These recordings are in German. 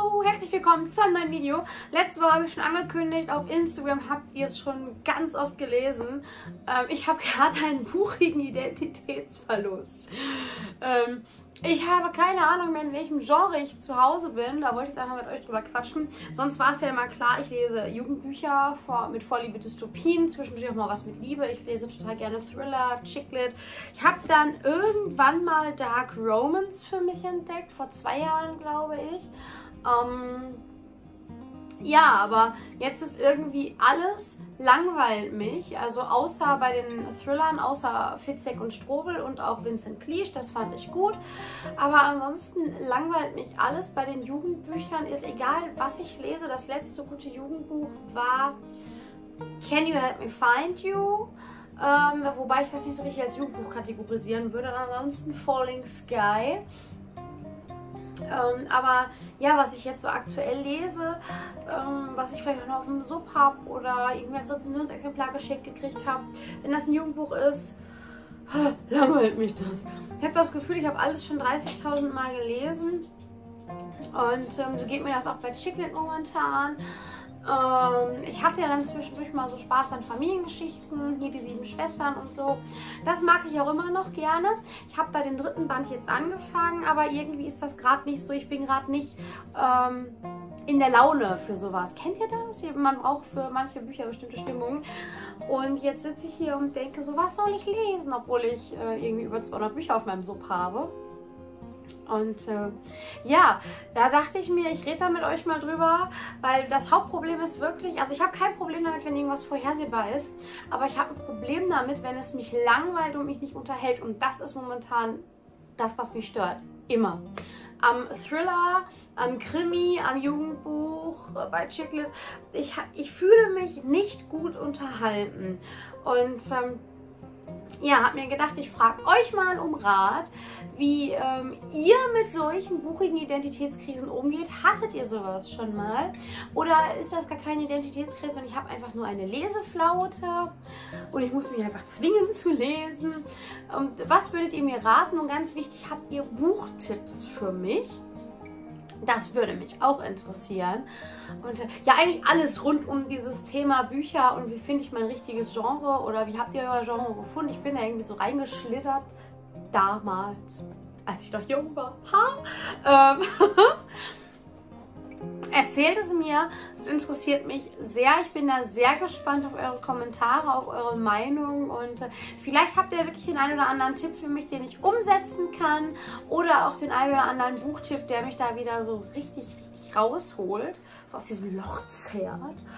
Hallo, herzlich willkommen zu einem neuen Video. Letzte Woche habe ich schon angekündigt, auf Instagram habt ihr es schon ganz oft gelesen. Ich habe gerade einen buchigen Identitätsverlust. Ich habe keine Ahnung mehr, in welchem Genre ich zu Hause bin. Da wollte ich jetzt einfach mit euch drüber quatschen. Sonst war es ja immer klar, ich lese Jugendbücher mit Vorliebe Dystopien, zwischendurch auch mal was mit Liebe. Ich lese total gerne Thriller, Chicklit. Ich habe dann irgendwann mal Dark Romance für mich entdeckt, vor 2 Jahren, glaube ich. Ja, aber jetzt ist irgendwie alles langweilt mich. Also außer bei den Thrillern, außer Fitzek und Strobel und auch Vincent Cleage, das fand ich gut. Aber ansonsten langweilt mich alles. Bei den Jugendbüchern ist egal, was ich lese. Das letzte gute Jugendbuch war Can You Help Me Find You? Wobei ich das nicht so richtig als Jugendbuch kategorisieren würde. Ansonsten Falling Sky. Aber ja, was ich jetzt so aktuell lese, was ich vielleicht auch noch auf dem Sub habe oder irgendwie als Rezensionsexemplar geschickt gekriegt habe, wenn das ein Jugendbuch ist, langweilt mich das. Ich habe das Gefühl, ich habe alles schon 30.000 Mal gelesen und so geht mir das auch bei Chicklit momentan. Ich hatte ja dann zwischendurch mal so Spaß an Familiengeschichten, hier die 7 Schwestern und so. Das mag ich auch immer noch gerne. Ich habe da den 3. Band jetzt angefangen, aber irgendwie ist das gerade nicht so. Ich bin gerade nicht in der Laune für sowas. Kennt ihr das? Man braucht für manche Bücher bestimmte Stimmungen. Und jetzt sitze ich hier und denke so, was soll ich lesen, obwohl ich irgendwie über 200 Bücher auf meinem Sub habe. Und ja, da dachte ich mir, ich rede da mit euch mal drüber, weil das Hauptproblem ist wirklich, also ich habe kein Problem damit, wenn irgendwas vorhersehbar ist, aber ich habe ein Problem damit, wenn es mich langweilt und mich nicht unterhält, und das ist momentan das, was mich stört, immer. Am Thriller, am Krimi, am Jugendbuch, bei Chicklit, ich fühle mich nicht gut unterhalten und ja, habe mir gedacht, ich frage euch mal um Rat, wie ihr mit solchen buchigen Identitätskrisen umgeht. Hattet ihr sowas schon mal? Oder ist das gar keine Identitätskrise und ich habe einfach nur eine Leseflaute und ich muss mich einfach zwingen zu lesen? Was würdet ihr mir raten? Und ganz wichtig, habt ihr Buchtipps für mich? Das würde mich auch interessieren. Und ja, eigentlich alles rund um dieses Thema Bücher und wie finde ich mein richtiges Genre oder wie habt ihr euer Genre gefunden? Ich bin da irgendwie so reingeschlittert damals, als ich noch jung war. Erzählt es mir, es interessiert mich sehr. Ich bin da sehr gespannt auf eure Kommentare, auf eure Meinung und vielleicht habt ihr wirklich den einen oder anderen Tipp für mich, den ich umsetzen kann oder auch den einen oder anderen Buchtipp, der mich da wieder so richtig rausholt, so aus diesem Loch zerrt.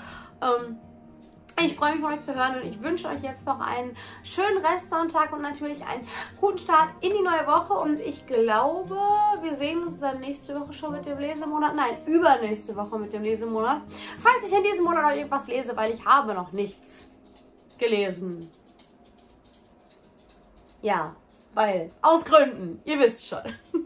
Ich freue mich von euch zu hören und ich wünsche euch jetzt noch einen schönen Restsonntag und natürlich einen guten Start in die neue Woche. Und ich glaube, wir sehen uns dann nächste Woche schon mit dem Lesemonat. Nein, übernächste Woche mit dem Lesemonat. Falls ich in diesem Monat noch irgendwas lese, weil ich habe noch nichts gelesen. Ja, weil, aus Gründen, ihr wisst schon.